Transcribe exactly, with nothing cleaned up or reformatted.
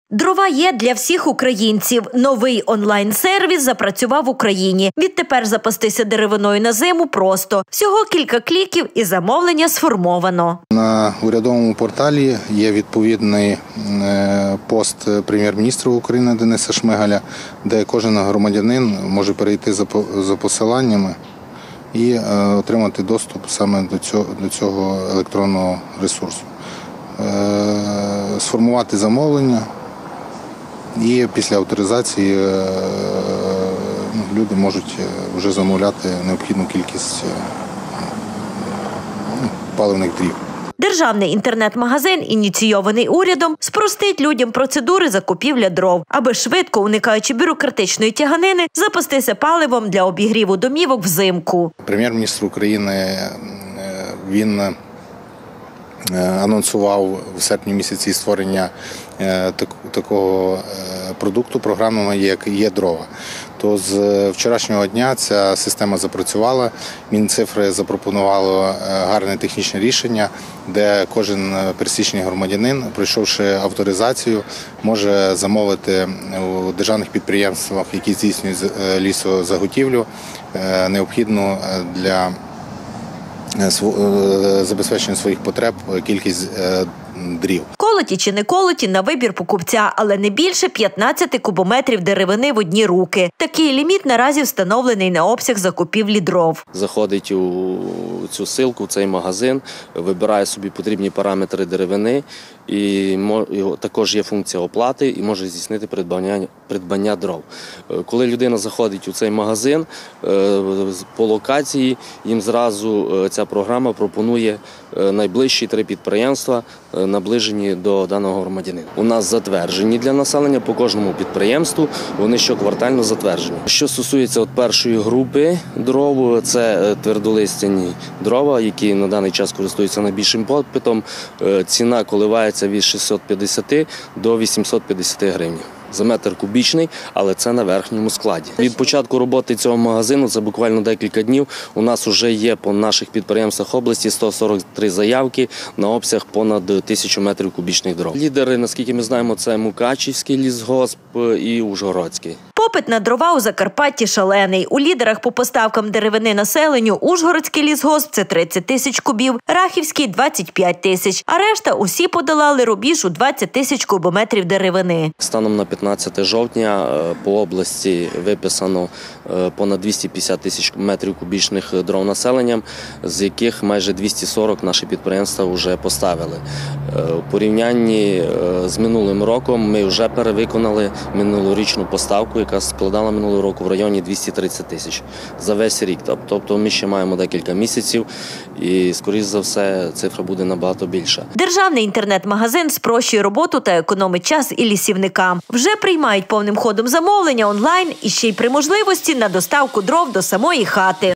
Дрова є для всіх українців. Новий онлайн-сервіс запрацював в Україні. Відтепер запастися деревиною на зиму просто. Всього кілька кліків і замовлення сформовано. На урядовому порталі є відповідний пост прем'єр-міністра України Дениса Шмигаля, де кожен громадянин може перейти за посиланнями і отримати доступ саме до цього, до цього електронного ресурсу. Сформувати замовлення. І після авторизації люди можуть вже замовляти необхідну кількість паливних дрів. Державний інтернет-магазин, ініційований урядом, спростить людям процедури закупівля дров, аби швидко, уникаючи бюрократичної тяганини, запастися паливом для обігріву домівок взимку. Прем'єр-міністр України, він анонсував в серпні місяці створення такого продукту програмного, як є дрова. То з вчорашнього дня ця система запрацювала, Мінцифри запропонувало гарне технічне рішення, де кожен пересічний громадянин, пройшовши авторизацію, може замовити у державних підприємствах, які здійснюють лісозаготівлю, необхідну для забезпечення своїх потреб кількість дрів. Колоті чи не колоті на вибір покупця, але не більше п'ятнадцяти кубометрів деревини в одні руки. Такий ліміт наразі встановлений на обсяг закупівлі дров. Заходить у цю ссылку, в цей магазин, вибирає собі потрібні параметри деревини, і також є функція оплати і може здійснити придбання, придбання дров. Коли людина заходить у цей магазин, по локації їм зразу ця програма пропонує найближчі три підприємства, наближені до даного громадянина. У нас затверджені для населення по кожному підприємству, вони щоквартально затверджені. Що стосується от першої групи дров, це твердолистяні дрова, які на даний час користуються найбільшим попитом. Ціна коливається від шістсот п'ятдесят до вісімсот п'ятдесят гривень за метр кубічний, але це на верхньому складі. Від початку роботи цього магазину, це буквально декілька днів, у нас вже є по наших підприємствах області сто сорок три заявки на обсяг понад тисячу метрів кубічних дров. Лідери, наскільки ми знаємо, це Мукачівський лісгосп і Ужгородський. Попит на дрова у Закарпатті шалений. У лідерах по поставкам деревини населенню Ужгородський лісгосп – це тридцять тисяч кубів, Рахівський – двадцять п'ять тисяч, а решта усі подолали рубіж у двадцять тисяч кубометрів деревини. Станом на п'ятнадцяте жовтня по області виписано понад двісті п'ятдесят тисяч метрів кубічних дров населенням, з яких майже двісті сорок наші підприємства вже поставили. У порівнянні з минулим роком ми вже перевиконали минулорічну поставку, яка складала минулого року в районі двісті тридцять тисяч за весь рік. Тобто ми ще маємо декілька місяців і, скоріш за все, цифра буде набагато більша. Державний інтернет-магазин спрощує роботу та економить час і лісівникам. Вже приймають повним ходом замовлення онлайн і ще й при можливості на доставку дров до самої хати.